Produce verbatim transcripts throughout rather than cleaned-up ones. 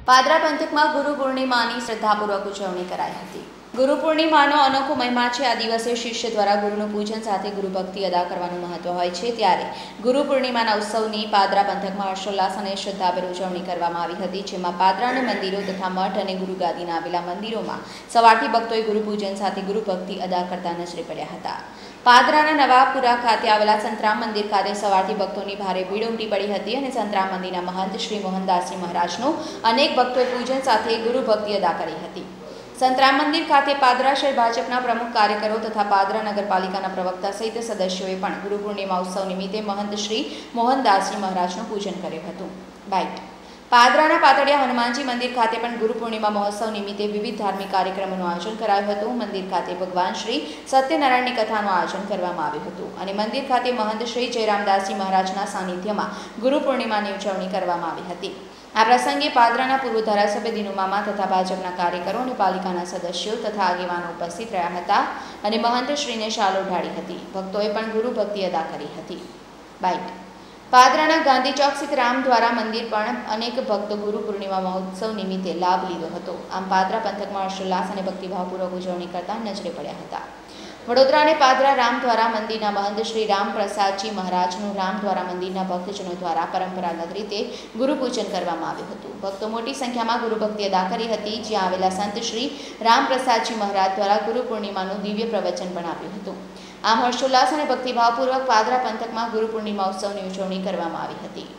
પાદરા પંથકમાં ગુરુ પૂર્ણિમાની શ્રદ્ધાપૂર્વક ઉજવણી કરાઈ હતી। ગુરુ પૂર્ણિમાનો અનોખો મહિમા છે। આ દિવસે શિષ્ય દ્વારા ગુરુનું પૂજન સાથે ગુરુ ભક્તિ અદા કરવાનું મહત્વ હોય છે। ત્યારે ગુરુ પૂર્ણિમાના ઉત્સવની પાદરા પંથકમાં હર્ષોલ્લાસ અને શ્રદ્ધાભેર ઉજવણી કરવામાં આવી હતી, જેમાં પાદરાના મંદિરો તથા મઠ અને ગુરુગાદીના આવેલા મંદિરોમાં સવારથી ભક્તોએ ગુરુ પૂજન સાથે ગુરુ ભક્તિ અદા કરતા નજરે પડ્યા હતા। પાદરાના નવાપુરા ખાતે આવેલા સંતરામ મંદિર ખાતે સવારથી ભક્તોની ભારે ભીડ ઉમટી પડી હતી અને સંતરામ મંદિરના મહંત શ્રી મોહનદાસજી મહારાજનું અનેક ભક્તોએ પૂજન સાથે ગુરુ ભક્તિ અદા કરી હતી। સંતરામ મંદિર ખાતે પાદરા શહેર ભાજપના પ્રમુખ કાર્યકરો તથા પાદરા નગરપાલિકાના પ્રવક્તા સહિત સદસ્યોએ પણ ગુરુ પૂર્ણિમા ઉત્સવ નિમિત્તે મહંત શ્રી મોહનદાસજી મહારાજનું પૂજન કર્યું હતું। બાઇટ પાદરાના પાતળિયા હનુમાનજી મંદિર ખાતે પણ ગુરુ પૂર્ણિમા મહોત્સવ નિમિત્તે વિવિધ ધાર્મિક કાર્યક્રમોનું આયોજન કરાયું હતું। મંદિર ખાતે ભગવાન શ્રી સત્યનારાયણની કથાનું આયોજન કરવામાં આવ્યું હતું અને મંદિર ખાતે મહંત શ્રી જયરામદાસજી મહારાજના સાનિધ્યમાં ગુરુ પૂર્ણિમાની ઉજવણી કરવામાં આવી હતી। આ પ્રસંગે પાદરાના પૂર્વ ધારાસભ્ય દિનુ મામા તથા ભાજપના કાર્યકરો અને પાલિકાના સદસ્યો તથા આગેવાનો ઉપસ્થિત રહ્યા હતા અને મહંત શ્રીને શાલ ઓઢાડી હતી। ભક્તોએ પણ ગુરુ ભક્તિ અદા કરી હતી। બાઇટ પાદરાના ગાંધી ચોક સ્થિત રામ દ્વારા મંદિર પણ અનેક ભક્તો ગુરુ પૂર્ણિમા મહોત્સવ નિમિત્તે લાભ લીધો હતો। આમ પાદરા પંથકમાં હર્ષોલ્લાસ અને ભક્તિભાવપૂર્વક ઉજવણી કરતા નજરે પડ્યા હતા। વડોદરા અને પાદરા રામ દ્વારા મંદિરના મહંત શ્રી રામ પ્રસાદજી મહારાજનું રામ દ્વારા મંદિરના ભક્તજનો દ્વારા પરંપરાગત રીતે ગુરુ પૂજન કરવામાં આવ્યું હતું। ભક્તો મોટી સંખ્યામાં ગુરુ ભક્તિ અદા કરી હતી, જ્યાં આવેલા સંત શ્રી રામ પ્રસાદજી મહારાજ દ્વારા ગુરુ પૂર્ણિમાનું દિવ્ય પ્રવચન પણ આપ્યું હતું। આમ હર્ષોલ્લાસ અને ભક્તિભાવપૂર્વક પાદરા પંથકમાં ગુરુ પૂર્ણિમા ઉત્સવની ઉજવણી કરવામાં આવી હતી।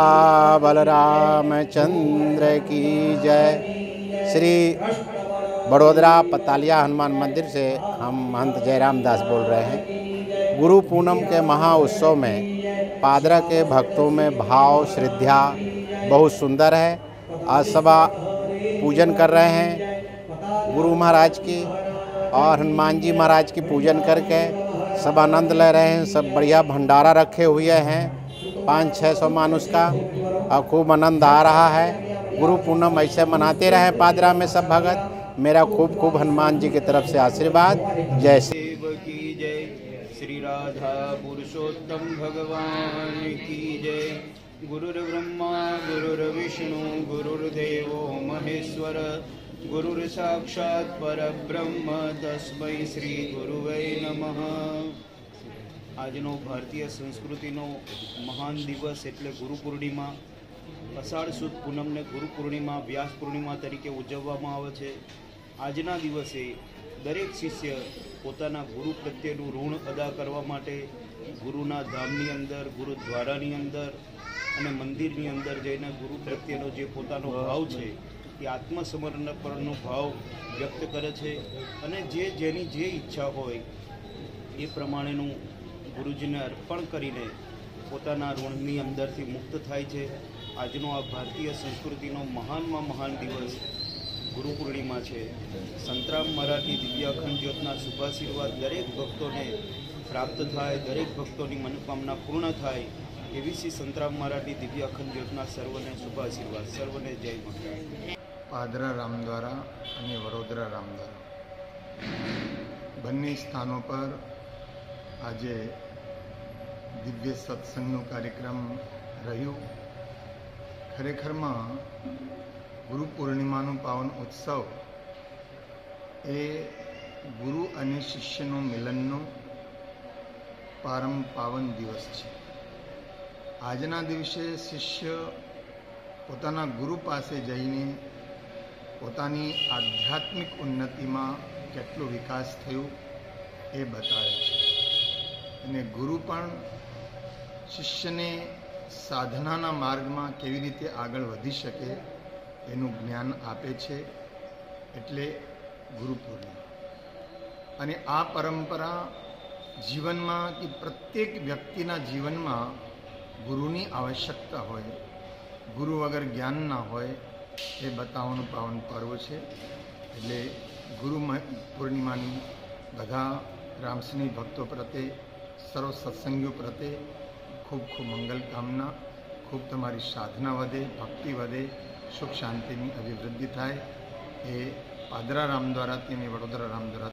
बलरामचंद्र की जय। श्री बड़ोदरा पतालिया हनुमान मंदिर से हम महंत जयराम दास बोल रहे हैं। गुरु पूनम के महा उत्सव में पादरा के भक्तों में भाव श्रद्धा बहुत सुंदर है। आज सब पूजन कर रहे हैं गुरु महाराज की और हनुमान जी महाराज की पूजन करके सब आनंद ले रहे हैं। सब बढ़िया भंडारा रखे हुए हैं, पाँच छः सौ मानुष का, और खूब आनंद आ रहा है। गुरु पूनम ऐसे मनाते रहे पादरा में सब भगत। मेरा खूब खूब हनुमान जी की तरफ से आशीर्वाद। जय शिव की जय। श्री राधा पुरुषोत्तम भगवान की जय। गुरुर् ब्रह्मा गुरुर् विष्णु गुरुर्देवो महेश्वर गुरुर् साक्षात् परब्रह्म तस्मै श्री गुरुवे नमः। આજનો ભારતીય સંસ્કૃતિનો મહાન દિવસ એટલે ગુરુ પૂર્ણિમા। અષાઢ સુદ પૂનમને ગુરુ પૂર્ણિમા, વ્યાસ પૂર્ણિમા તરીકે ઉજવવામાં આવે છે। આજના દિવસે દરેક શિષ્ય પોતાના ગુરુ પ્રત્યેનું ઋણ અદા કરવા માટે ગુરુના ધામની અંદર, ગુરુદ્વારાની અંદર અને મંદિરની અંદર જઈને ગુરુ પ્રત્યેનો જે પોતાનો ભાવ છે એ આત્મસમર્પણનો ભાવ વ્યક્ત કરે છે અને જે જેની જે ઈચ્છા હોય એ પ્રમાણેનું ગુરુજીને અર્પણ કરીને પોતાના ઋણની અંદરથી મુક્ત થાય છે। આજનો આ ભારતીય સંસ્કૃતિનો મહાનમાં મહાન દિવસ ગુરુ પૂર્ણિમા છે। સંતરામ મરાઠી દિવ્યાખંડ જ્યોતના શુભાશીર્વાદ દરેક ભક્તોને પ્રાપ્ત થાય, દરેક ભક્તોની મનોકામના પૂર્ણ થાય એવી શ્રી સંતરામ મરાઠી દિવ્યાખંડ જ્યોતના સર્વને શુભાશીર્વાદ। સર્વને જય મહારાજ। પાદરા રામ દ્વારા અને વડોદરા રામ દ્વારા બંને સ્થાનો પર આજે દિવ્ય સત્સંગનો કાર્યક્રમ રહ્યો। ખરેખરમાં ગુરુ પૂર્ણિમાનો પાવન ઉત્સવ એ ગુરુ અને શિષ્યનો મિલનનો પારમ પાવન દિવસ છે। આજના દિવસે શિષ્ય પોતાના ગુરુ પાસે જઈને પોતાની આધ્યાત્મિક ઉન્નતિમાં કેટલો વિકાસ થયો એ બતાવે છે અને ગુરુ પણ શિષ્યને સાધનાના માર્ગમાં કેવી રીતે આગળ વધી શકે એનું જ્ઞાન આપે છે, એટલે ગુરુ પૂર્ણિમા। અને આ પરંપરા જીવનમાં કે પ્રત્યેક વ્યક્તિના જીવનમાં ગુરુની આવશ્યકતા હોય, ગુરુ વગર જ્ઞાન ના હોય એ બતાવવાનું પાવન પર્વ છે। એટલે ગુરુ પૂર્ણિમાની બધા રામસ્નેહી ભક્તો પ્રત્યે, સર્વ સત્સંગીઓ પ્રત્યે ખૂબ ખૂબ મંગલ કામના। ખૂબ તમારી સાધના વધે, ભક્તિ વધે, સુખ શાંતિની અભિવૃદ્ધિ થાય એ પાદરા રામ દ્વારા અને વડોદરા રામ દ્વારા